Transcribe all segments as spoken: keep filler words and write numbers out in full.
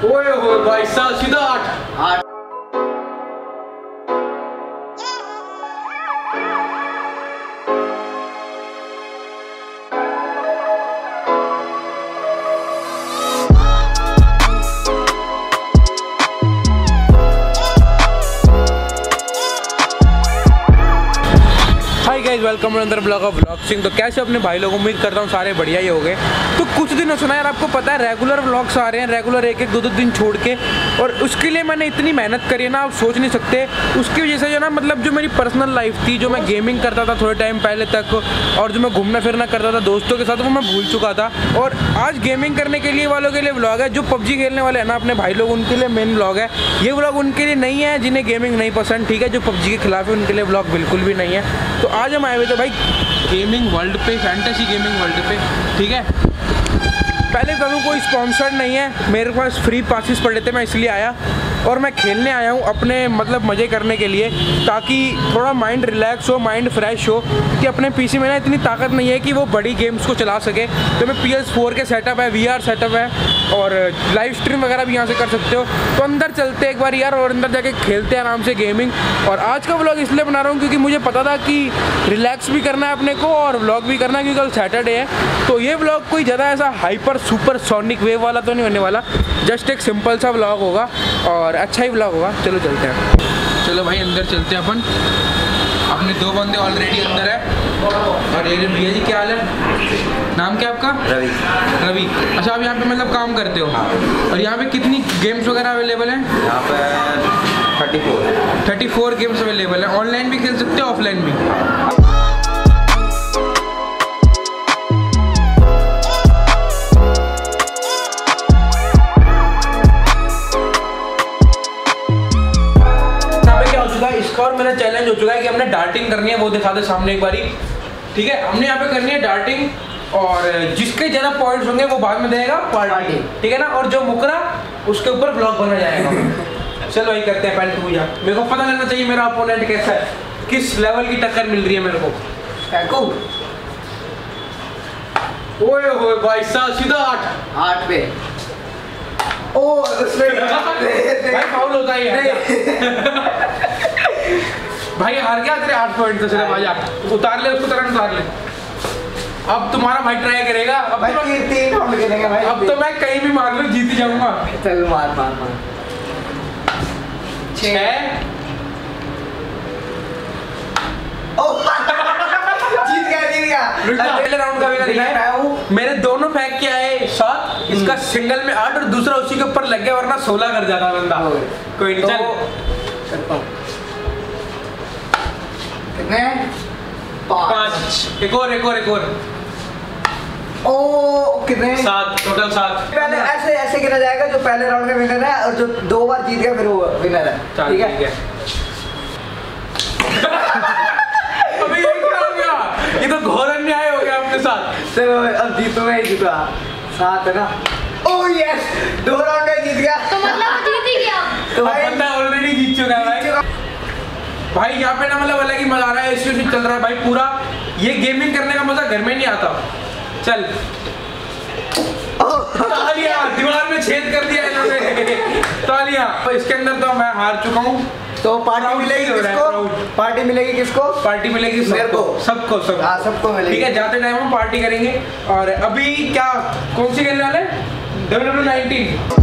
ओए ओए भाई साहब सीधा आठ आठ वेलकम अंदर ब्लॉग ऑफ ब्लॉग सिंह। तो कैसे अपने भाई लोग, उम्मीद करता हूँ सारे बढ़िया ही हो गए। तो कुछ दिन सुना यार, आपको पता है रेगुलर व्लॉग्स आ रहे हैं, रेगुलर एक एक दो दो दिन छोड़ के, और उसके लिए मैंने इतनी मेहनत करी है ना, आप सोच नहीं सकते। उसकी वजह से जो ना, मतलब जो मेरी पर्सनल लाइफ थी, जो मैं गेमिंग करता था थोड़े टाइम पहले तक, और जो मैं घूमना फिरना करता था दोस्तों के साथ, वो मैं भूल चुका था। और आज गेमिंग करने के लिए वालों के लिए व्लॉग है। जो पबजी खेलने वाले हैं ना अपने भाई लोग, उनके लिए मेन व्लॉग है। ये व्लॉग उनके लिए नहीं है जिन्हें गेमिंग नहीं पसंद, ठीक है। जो पबजी के खिलाफ है उनके लिए व्लॉग बिल्कुल भी नहीं है। तो आज हम आए हुए थे भाई गेमिंग वर्ल्ड पे, फैंटेसी गेमिंग वर्ल्ड पे, ठीक है। पहले कभी कोई स्पॉन्सर्ड नहीं है, मेरे पास फ्री पासिस पड़े थे, मैं इसलिए आया और मैं खेलने आया हूँ अपने मतलब मज़े करने के लिए, ताकि थोड़ा माइंड रिलैक्स हो, माइंड फ्रेश हो। कि अपने पीसी में ना इतनी ताकत नहीं है कि वो बड़ी गेम्स को चला सके। तो मैं पी एस फोर के सेटअप है, वी आर सेटअप है, और लाइव स्ट्रीम वगैरह भी यहाँ से कर सकते हो। तो अंदर चलते एक बार यार, और अंदर जाके खेलते हैं आराम से गेमिंग। और आज का व्लॉग इसलिए बना रहा हूँ क्योंकि मुझे पता था कि रिलैक्स भी करना है अपने को और व्लॉग भी करना है, क्योंकि कल सैटरडे है। तो ये व्लॉग कोई ज़्यादा ऐसा हाइपर सुपर सोनिक वेव वाला तो नहीं होने वाला, जस्ट एक सिंपल सा व्लॉग होगा और अच्छा ही व्लॉग होगा। चलो चलते हैं, चलो भाई अंदर चलते हैं अपन। अपने दो बंदे ऑलरेडी अंदर है। और ये भैया जी क्या हाल है? नाम क्या आपका? रवि। रवि, अच्छा आप यहाँ पे मतलब काम करते हो? हाँ। और यहाँ पे कितनी गेम्स वगैरह अवेलेबल हैं? यहाँ पे thirty four thirty four games available हैं। ऑनलाइन भी खेल सकते हो, ऑफलाइन भी? इसका और मेरा चैलेंज हो चुका है कि हमने डार्टिंग करनी है, वो दिखा दे सामने एक बारी, ठीक है। हमने यहाँ पे करनी है डार्टिंग, और जिसके ज़्यादा पॉइंट्स होंगे वो बाद में देगा पार्टी, ठीक है ना। और जो मुकरा उसके ऊपर ब्लॉग बना जाएगा। चलो वही करते हैं, पहले तू जा। मेरे को पता लगना चाहिए मेरा अपोनेंट कैसा है, किस लेवल की टक्कर मिल रही है मेरे को। ओए ओए भाई साहब सीधा आठ आठ पे। ओ भाई फाउल होता ही है। भाई हार गया तेरे आठ पॉइंट तो चले भाई, उतार ले उसको, तुरंत उतार ले। अब तुम्हारा भाई ट्राई करेगा। अब भाई तो तीन तीन राउंड खेलेंगे भाई। अब तो मैं कहीं भी मार लूं जीत ही जाऊंगा। चल मार मार मार। छह। जीत गया जीत गया। पहले राउंड का विनर मैं हूं। मेरे दोनों फेंक के आए सात, इसका सिंगल में आठ और दूसरा उसी के ऊपर लग गया, वरना सोलह कर जाता बंदा। कोई नहीं, चल कितने? पाँच। एक और एक और एक और। ओ कितने? सात, टोटल सात। पहले ऐसे ऐसे गिना जाएगा, जो पहले राउंड का विनर है और जो दो बार जीत गया फिर वो विनर है, ठीक है। अबे ये क्या हो गया? ये तो घोर अन्याय हो गया अपने साथ। चलो अब जीतो, मैं जीता। सात है ना? ओह यस, दो राउंड में जीत गया। तो मतलब जीत ही गया। तो भाई बंदा ऑलरेडी जीत चुका है भाई। भाई यहाँ पे ना मतलब अलग ही मजा आ रहा है, इसी चल रहा है भाई पूरा। ये गेमिंग करने का मजा घर में नहीं आता। चल तालियां, दीवार में छेद कर दिया इन्होंने। तालियां। तो इसके अंदर तो मैं हार चुका हूँ। तो पार्टी मिलेगी किसको? पार्टी मिलेगी किसको? पार्टी मिलेगी सबको, सबको सब हाँ सबको मिलेगी, ठीक है। जाते टाइम हम पार्टी करेंगे। और अभी क्या कौन सी खेलने वाले? W W nineteen.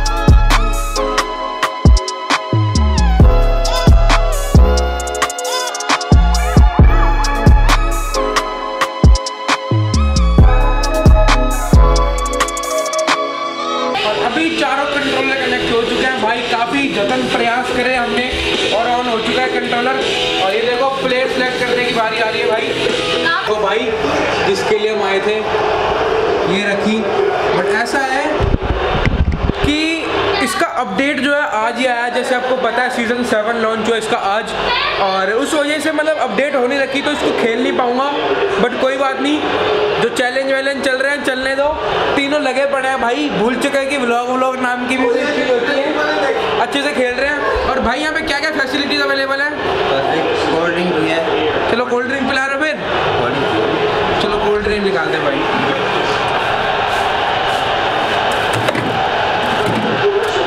चारों कंट्रोलर कनेक्ट हो चुके हैं भाई, काफी जतन प्रयास करे हमने, और ऑन हो चुका है कंट्रोलर। और ये देखो प्ले सेलेक्ट करने की बारी आ रही है भाई। तो भाई जिसके लिए हम आए थे ये रखी, बट ऐसा है कि इसका अपडेट जो है आज ही आया। जैसे आपको पता है सीजन सेवन लॉन्च हुआ इसका आज, और उस वजह से मतलब अपडेट होने रखी, तो इसको खेल नहीं पाऊंगा। बट कोई बात नहीं, जो चैलेंज वैलेंज चल रहे हैं चलने दो। तीनों लगे पड़े हैं भाई, भूल चुके हैं कि व्लॉग व्लॉग नाम की भी चीज़ होती है। अच्छे से खेल रहे हैं। और भाई यहाँ पे क्या क्या फैसिलिटीज अवेलेबल है? कोल्ड ड्रिंक भी है। चलो कोल्ड ड्रिंक पिला रहे फिर, चलो कोल्ड ड्रिंक निकालते भाई।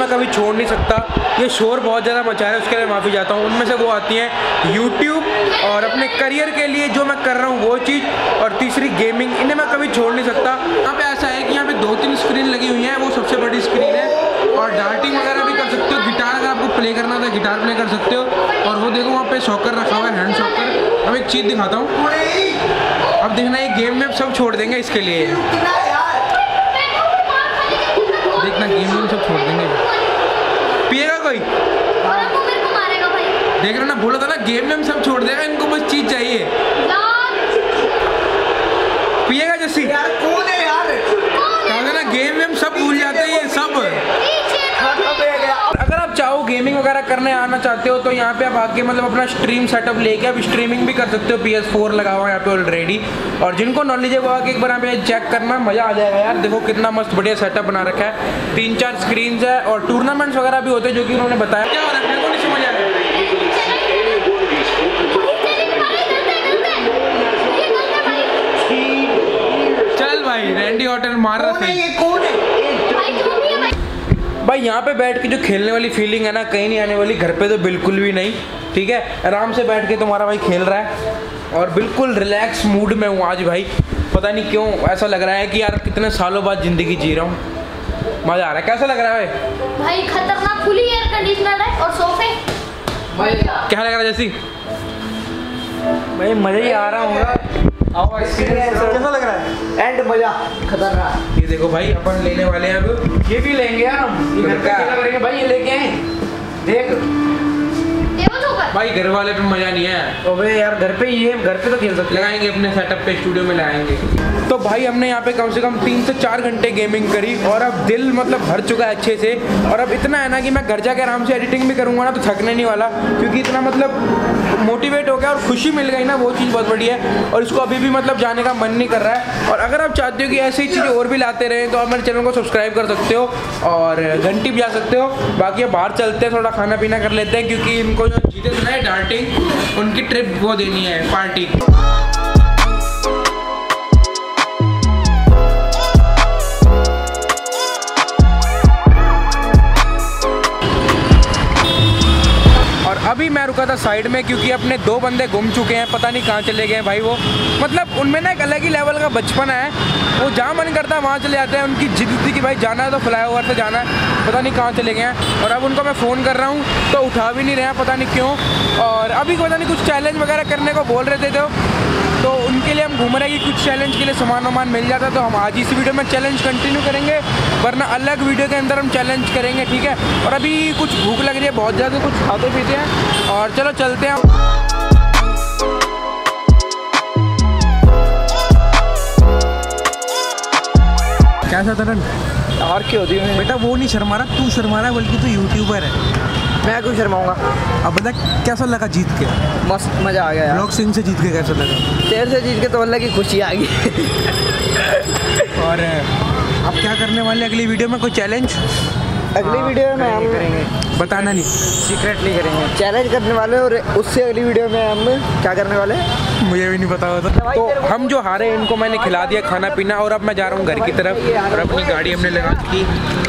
मैं कभी छोड़ नहीं सकता। ये शोर बहुत ज़्यादा मचा रहा है, उसके लिए माफ़ी चाहता हूँ। उनमें से वो आती हैं यूट्यूब और अपने करियर के लिए जो मैं कर रहा हूँ वो चीज़, और तीसरी गेमिंग, इन्हें मैं कभी छोड़ नहीं सकता। यहाँ पे ऐसा है कि यहाँ पे दो तीन स्क्रीन लगी हुई हैं, वो सबसे बड़ी स्क्रीन है, और डार्टिंग वगैरह भी कर सकते हो। गिटार अगर आपको प्ले करना था गिटार प्ले कर सकते हो। और वो देखो वहाँ पे शॉकर रखा हुआ है, हैंड शॉकर। अब एक चीज़ दिखाता हूँ, अब देखना ये गेम में सब छोड़ देंगे इसके लिए, देखना गेम में सब छोड़ देंगे। पिएगा कोई? देख रहे ना, बोला था ना गेम में हम सब छोड़ देगा, इनको बस चीज चाहिए। पिएगा जैसी यार कौन है यार? कहा ना गेम में हम सब भूल जाते हैं ये सब। अगर आप चाहो गेमिंग वगैरह करने आना चाहते हो तो यहाँ पे आप आके मतलब अपना स्ट्रीम सेटअप लेके आप स्ट्रीमिंग भी कर सकते हो। पी एस फोर लगा हुआ है यहाँ पे ऑलरेडी, और जिनको नॉलेज है वो आके एक बार यहाँ पे चेक करना, मज़ा आ जाएगा यार। देखो कितना मस्त बढ़िया सेटअप बना रखा है, तीन चार स्क्रीन है, और टूर्नामेंट्स वगैरह भी होते हैं जो कि उन्होंने बताया। क्या हो रहा है, मेरे को नहीं समझ आ रहा। चल भाई रैंडी ऑर्टन मार रहा था भाई। यहाँ पे बैठ के जो खेलने वाली फीलिंग है ना, कहीं नहीं आने वाली, घर पे तो बिल्कुल भी नहीं। ठीक है, आराम से बैठ के तुम्हारा भाई खेल रहा है, और बिल्कुल रिलैक्स मूड में हूँ आज भाई। पता नहीं क्यों ऐसा लग रहा है कि यार कितने सालों बाद ज़िंदगी जी रहा हूँ, मज़ा आ रहा है। कैसा लग रहा है भाई? भाई खतरनाक, फुली एयर कंडीशनर है और सोफे। क्या लग रहा है जैसी? भाई मज़ा ही आ रहा होगा। कैसा लग रहा है? एंड मजा खतरनाक। ये देखो भाई अपन लेने वाले हैं अब, ये भी लेंगे यार हम, ये घर का करेंगे भाई, ये लेके आए देख भाई। घर वाले पे मजा नहीं है। तो भाई यार घर पे ये घर पे तो खेल सकते, लगाएंगे अपने सेटअप पे, स्टूडियो में लगाएंगे। तो भाई हमने यहाँ पे कम से कम तीन से चार घंटे गेमिंग करी, और अब दिल मतलब भर चुका है अच्छे से। और अब इतना है ना कि मैं घर जाके आराम से एडिटिंग भी करूँगा ना तो थकने नहीं वाला, क्योंकि इतना मतलब मोटिवेट हो गया और खुशी मिल गई ना, वो चीज़ बहुत बढ़िया है। और इसको अभी भी मतलब जाने का मन नहीं कर रहा है। और अगर आप चाहते हो कि ऐसी चीज़ें और भी लाते रहें तो आप मेरे चैनल को सब्सक्राइब कर सकते हो और घंटी भी आ सकते हो। बाकी अब बाहर चलते हैं, थोड़ा खाना पीना कर लेते हैं, क्योंकि इनको जो जीते है डार्टिंग, उनकी ट्रिप वो देनी है, पार्टी। और अभी मैं रुका था साइड में, क्योंकि अपने दो बंदे गुम चुके हैं, पता नहीं कहाँ चले गए भाई। वो मतलब उनमें ना एक अलग ही लेवल का बचपन है, वो जहाँ मन करता है वहाँ चले जाते हैं। उनकी जिद थी कि भाई जाना है तो फ्लाईओवर से जाना है, पता नहीं कहाँ चले गए हैं। और अब उनको मैं फ़ोन कर रहा हूँ तो उठा भी नहीं रहे हैं, पता नहीं क्यों। और अभी पता नहीं कुछ चैलेंज वगैरह करने को बोल रहे थे, तो तो उनके लिए हम घूम रहे हैं कि कुछ चैलेंज के लिए सामान वामान मिल जाता है। तो हम आज इस वीडियो में चैलेंज कंटिन्यू करेंगे, वरना अलग वीडियो के अंदर हम चैलेंज करेंगे, ठीक है। और अभी कुछ भूख लग रही है बहुत ज़्यादा, कुछ खाते पीते हैं, और चलो चलते हैं। कैसा तरन? और क्या होती है बेटा, वो नहीं शर्मा रहा, तू शर्मा रहा है, बल्कि तू यूट्यूबर है। मैं क्यों शर्माऊंगा? अब बता कैसा लगा जीत के? मस्त मजा आ गया यार। ब्लॉग सिंह से जीत के कैसा लगा? तेरे से जीत के तो अलग ही खुशी आ गई। और अब क्या करने वाले अगली वीडियो में, कोई चैलेंज? अगली वीडियो में हम करेंगे, बताना नहीं, सीक्रेटली करेंगे चैलेंज करने वाले। और उससे अगली वीडियो में हम क्या करने वाले मुझे भी नहीं पता होता। तो हम जो हारे इनको मैंने खिला दिया खाना पीना, और अब मैं जा रहा हूँ घर की तरफ, और अपनी गाड़ी हमने लगा दी।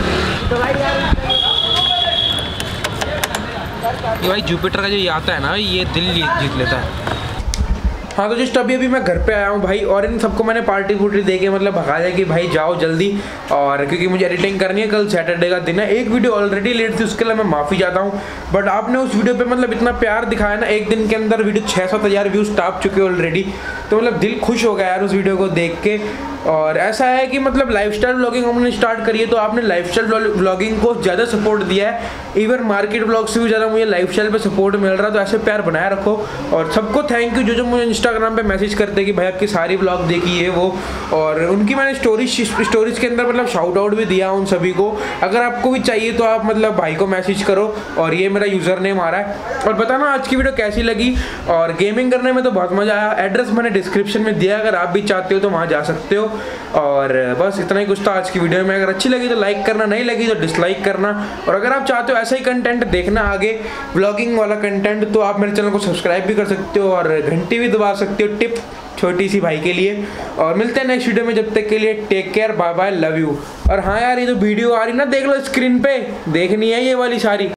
ये भाई जुपिटर का जो ये आता है ना, ये दिल जीत लेता है। हाँ तो जस्ट अभी अभी मैं घर पे आया हूँ भाई, और इन सबको मैंने पार्टी फूटी दे के मतलब भगा दिया कि भाई जाओ जल्दी, और क्योंकि मुझे एडिटिंग करनी है, कल सैटरडे का दिन है। एक वीडियो ऑलरेडी लेट थी, उसके लिए मैं माफ़ी चाहता हूँ। बट आपने उस वीडियो पे मतलब इतना प्यार दिखाया ना, एक दिन के अंदर वीडियो छः सात हज़ार व्यूज़ टाप चुके ऑलरेडी, तो मतलब दिल खुश हो गया यार उस वीडियो को देख के। और ऐसा है कि मतलब लाइफस्टाइल व्लॉगिंग हमने स्टार्ट करी है, तो आपने लाइफस्टाइल व्लॉगिंग को ज़्यादा सपोर्ट दिया है। इवन मार्केट व्लॉग से भी ज़्यादा मुझे लाइफस्टाइल पे सपोर्ट मिल रहा है, तो ऐसे प्यार बनाए रखो। और सबको थैंक यू जो जो मुझे इंस्टाग्राम पे मैसेज करते हैं कि भाई आपकी सारी व्लॉग देखी है वो, और उनकी मैंने स्टोरीज स्टोरीज के अंदर मतलब शाउट आउट भी दिया उन सभी को। अगर आपको भी चाहिए तो आप मतलब भाई को मैसेज करो, और ये मेरा यूज़र नेम आ रहा है। और बताना आज की वीडियो कैसी लगी, और गेमिंग करने में तो बहुत मज़ा आया। एड्रेस मैंने डिस्क्रिप्शन में दिया, अगर आप भी चाहते हो तो वहाँ जा सकते हो। और बस इतना ही कुछ था आज की वीडियो में। अगर अच्छी लगी तो लाइक करना, नहीं लगी तो डिसलाइक करना। और अगर आप चाहते हो ऐसा ही कंटेंट देखना आगे, व्लॉगिंग वाला कंटेंट, तो आप मेरे चैनल को सब्सक्राइब भी कर सकते हो और घंटी भी दबा सकते हो। टिप छोटी सी भाई के लिए। और मिलते हैं नेक्स्ट वीडियो में, जब तक के लिए take care, bye bye, love you. और हाँ यार, ये जो वीडियो आ रही ना देख लो स्क्रीन पे, देखनी है ये वाली सारी।